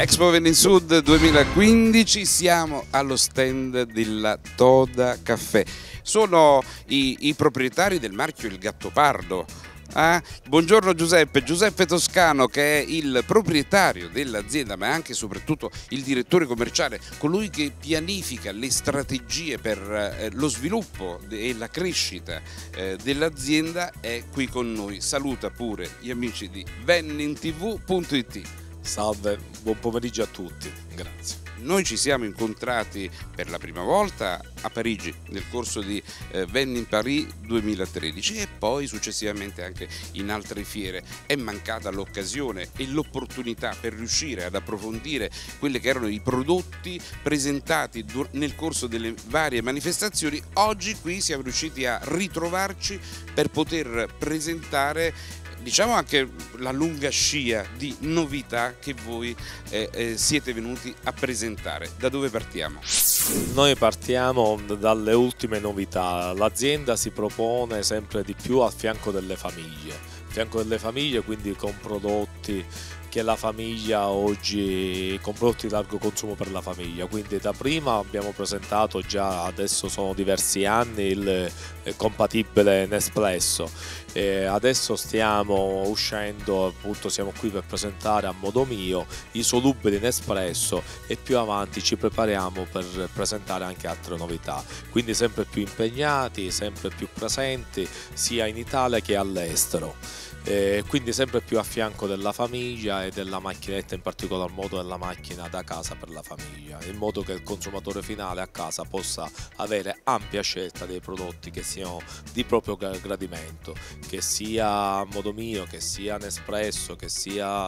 Expo Venisud 2015, siamo allo stand della Toda Caffè. Sono i proprietari del marchio Il Gattopardo. Buongiorno Giuseppe Toscano, che è il proprietario dell'azienda ma anche e soprattutto il direttore commerciale, colui che pianifica le strategie per lo sviluppo e la crescita dell'azienda, è qui con noi. Saluta pure gli amici di VenninTV.it. Salve, buon pomeriggio a tutti, grazie. Noi ci siamo incontrati per la prima volta a Parigi nel corso di Vennin Paris 2013 e poi successivamente anche in altre fiere. È mancata l'occasione e l'opportunità per riuscire ad approfondire quelli che erano i prodotti presentati nel corso delle varie manifestazioni. Oggi qui siamo riusciti a ritrovarci per poter presentare, diciamo, anche la lunga scia di novità che voi siete venuti a presentare. Da dove partiamo? Noi partiamo dalle ultime novità. L'azienda si propone sempre di più al fianco delle famiglie, quindi con prodotti che la famiglia oggi, con prodotti di largo consumo per la famiglia. Quindi da prima abbiamo presentato, già adesso sono diversi anni, il compatibile Nespresso. Adesso stiamo uscendo, appunto siamo qui per presentare a modo mio i solubili Nespresso e più avanti ci prepariamo per presentare anche altre novità. Quindi sempre più impegnati, sempre più presenti sia in Italia che all'estero. Quindi sempre più a fianco della famiglia e della macchinetta, in particolar modo della macchina da casa per la famiglia, in modo che il consumatore finale a casa possa avere ampia scelta dei prodotti che siano di proprio gradimento, che sia a modo mio, che sia Nespresso, che sia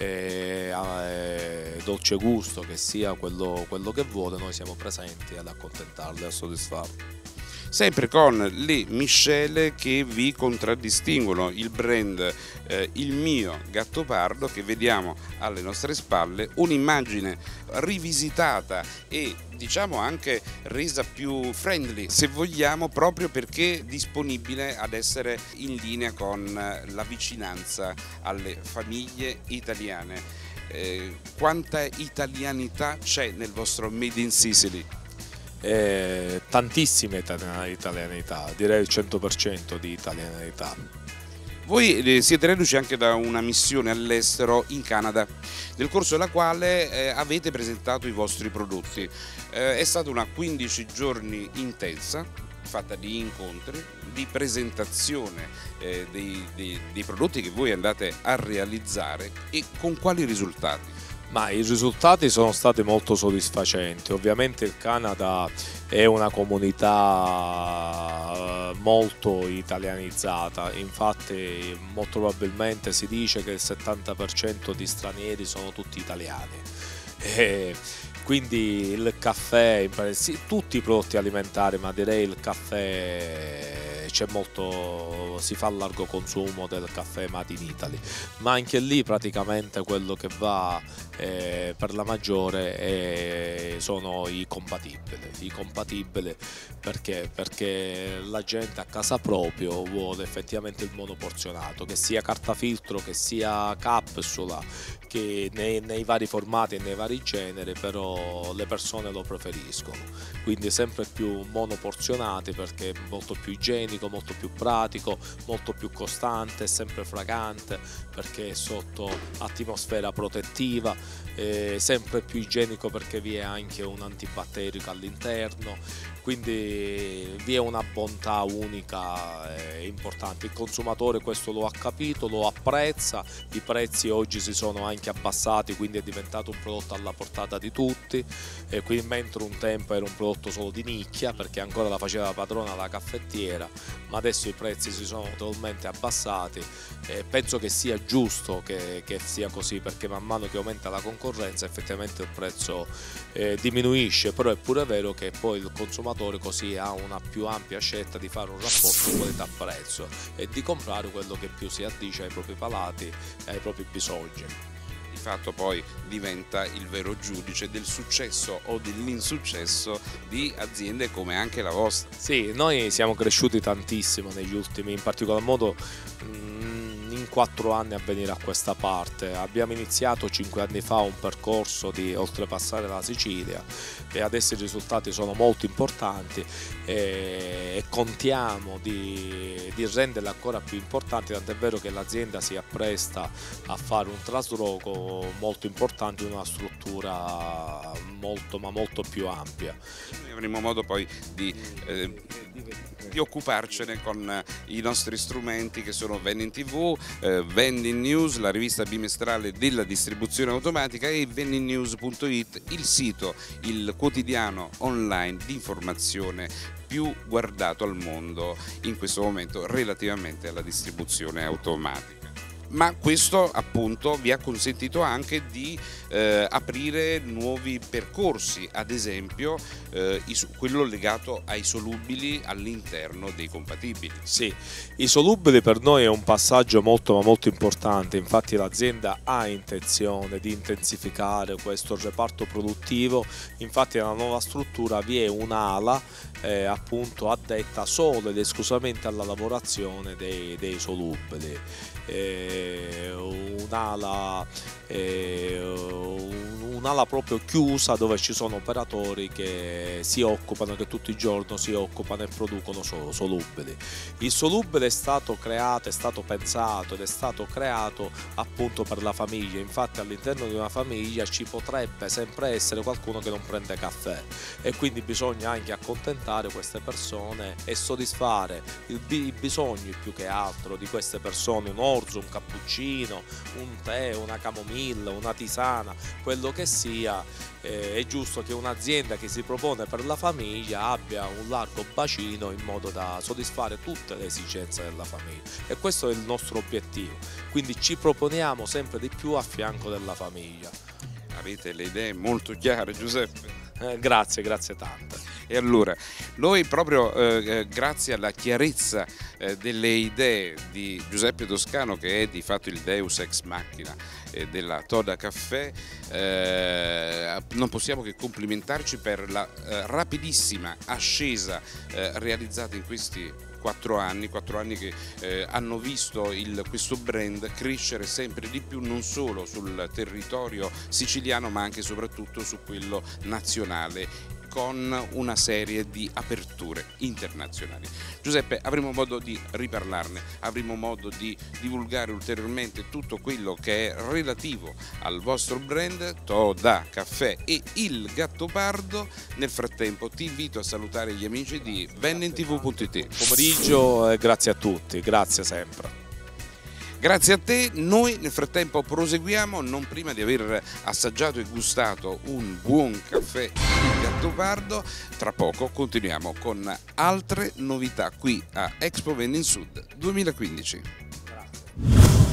dolce gusto, che sia quello che vuole. Noi siamo presenti ad accontentarli, a soddisfarli. Sempre con le miscele che vi contraddistinguono, il brand Il Mio Gattopardo, che vediamo alle nostre spalle, un'immagine rivisitata e diciamo anche resa più friendly, se vogliamo, proprio perché disponibile ad essere in linea con la vicinanza alle famiglie italiane. Quanta italianità c'è nel vostro Made in Sicily? Tantissime italianità, direi il 100% di italianità. Voi siete reduci anche da una missione all'estero in Canada, nel corso della quale avete presentato i vostri prodotti. È stata una 15 giorni intensa, fatta di incontri, di presentazione dei prodotti che voi andate a realizzare. E con quali risultati? Ma i risultati sono stati molto soddisfacenti. Ovviamente il Canada è una comunità molto italianizzata, infatti molto probabilmente si dice che il 70% di stranieri sono tutti italiani. Quindi il caffè, sì, tutti i prodotti alimentari, ma direi il caffè, c'è molto, si fa a largo consumo del caffè made in Italy, ma anche lì praticamente quello che va per la maggiore sono i compatibili, perché la gente a casa proprio vuole effettivamente il monoporzionato, che sia carta filtro, che sia capsula, che nei vari formati e nei vari generi, però le persone lo preferiscono, quindi sempre più monoporzionati, perché è molto più igienico, molto più pratico, molto più costante, sempre fragante perché è sotto atmosfera protettiva, sempre più igienico perché vi è anche un antibatterico all'interno, quindi vi è una bontà unica importante. Il consumatore questo lo ha capito, lo apprezza, i prezzi oggi si sono anche abbassati, quindi è diventato un prodotto alla portata di tutti, quindi mentre un tempo era un prodotto solo di nicchia perché ancora la faceva padrona la caffettiera, ma adesso i prezzi si sono totalmente abbassati. Penso che sia giusto che sia così, perché man mano che aumenta la concorrenza effettivamente il prezzo diminuisce, però è pure vero che poi il consumatore così ha una più ampia scelta di fare un rapporto qualità-prezzo e di comprare quello che più si addice ai propri palati e ai propri bisogni. Di fatto poi diventa il vero giudice del successo o dell'insuccesso di aziende come anche la vostra. Sì, noi siamo cresciuti tantissimo negli ultimi, in particolar modo in in 4 anni a venire a questa parte. Abbiamo iniziato 5 anni fa un percorso di oltrepassare la Sicilia e adesso i risultati sono molto importanti e contiamo di renderli ancora più importanti, tant'è vero che l'azienda si appresta a fare un trasloco molto importante in una struttura molto più ampia. Noi avremo modo poi di occuparcene con i nostri strumenti che sono Vending TV, Vending News, la rivista bimestrale della distribuzione automatica, e vendingnews.it, il sito, il quotidiano online di informazione più guardato al mondo in questo momento relativamente alla distribuzione automatica. Ma questo appunto vi ha consentito anche di aprire nuovi percorsi, ad esempio quello legato ai solubili all'interno dei compatibili. Sì, i solubili per noi è un passaggio molto importante, infatti l'azienda ha intenzione di intensificare questo reparto produttivo, infatti nella nuova struttura vi è un'ala appunto addetta solo ed esclusivamente alla lavorazione dei solubili. Un'ala proprio chiusa dove ci sono operatori che tutti i giorni si occupano e producono solubili. Il solubile è stato pensato ed è stato creato appunto per la famiglia, infatti all'interno di una famiglia ci potrebbe sempre essere qualcuno che non prende caffè e quindi bisogna anche accontentare queste persone e soddisfare i bisogni più che altro di queste persone, un orzo, un cappuccino, un tè, una camomilla, una tisana, quello che sia. È giusto che un'azienda che si propone per la famiglia abbia un largo bacino in modo da soddisfare tutte le esigenze della famiglia, e questo è il nostro obiettivo, quindi ci proponiamo sempre di più a fianco della famiglia. Avete le idee molto chiare, Giuseppe. Grazie tante. E allora, noi proprio grazie alla chiarezza delle idee di Giuseppe Toscano, che è di fatto il Deus ex machina della Toda Caffè, non possiamo che complimentarci per la rapidissima ascesa realizzata in questi 4 anni che hanno visto questo brand crescere sempre di più, non solo sul territorio siciliano ma anche e soprattutto su quello nazionale, con una serie di aperture internazionali. Giuseppe, avremo modo di riparlarne, avremo modo di divulgare ulteriormente tutto quello che è relativo al vostro brand Toda Caffè e il Gattopardo. Nel frattempo ti invito a salutare gli amici di vendingtv.it. Pomeriggio e grazie a tutti, grazie sempre. Grazie a te, noi nel frattempo proseguiamo, non prima di aver assaggiato e gustato un buon caffè Il Gattopardo. Tra poco continuiamo con altre novità qui a Expo Vending Sud 2015. Grazie.